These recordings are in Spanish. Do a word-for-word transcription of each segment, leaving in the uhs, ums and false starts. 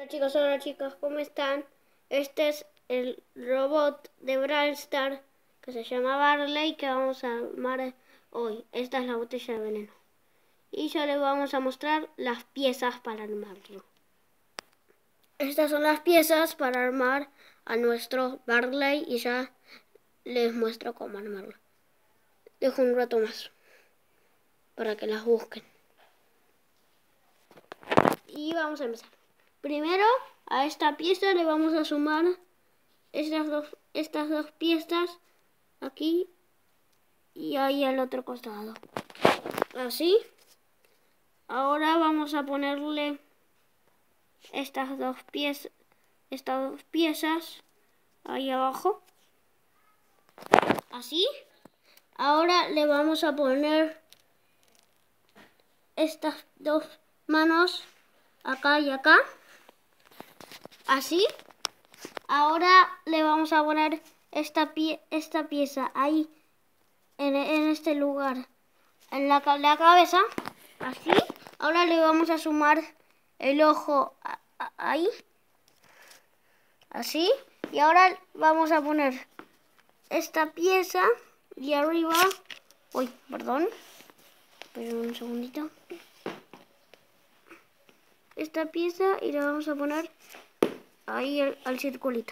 Hola chicos, hola chicas, ¿cómo están? Este es el robot de Brawl Stars que se llama Barley, que vamos a armar hoy. Esta es la botella de veneno. Y ya les vamos a mostrar las piezas para armarlo. Estas son las piezas para armar a nuestro Barley y ya les muestro cómo armarlo. Dejo un rato más para que las busquen. Y vamos a empezar. Primero, a esta pieza le vamos a sumar estas dos, estas dos piezas aquí y ahí al otro costado. Así. Ahora vamos a ponerle estas dos piezas, estas dos piezas ahí abajo. Así. Ahora le vamos a poner estas dos manos acá y acá. Así. Ahora le vamos a poner esta, pie esta pieza ahí, en, en este lugar, en la, la cabeza, así. Ahora le vamos a sumar el ojo a, a, ahí, así. Y ahora vamos a poner esta pieza y arriba, uy, perdón, pero un segundito. Esta pieza y la vamos a poner ahí al, al circulito.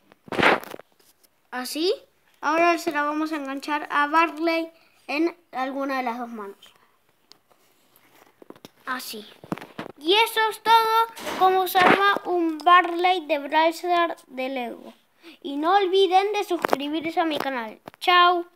Así. Ahora se la vamos a enganchar a Barley en alguna de las dos manos. Así. Y eso es todo como se arma un Barley de Brawl Stars de Lego. Y no olviden de suscribirse a mi canal. Chao.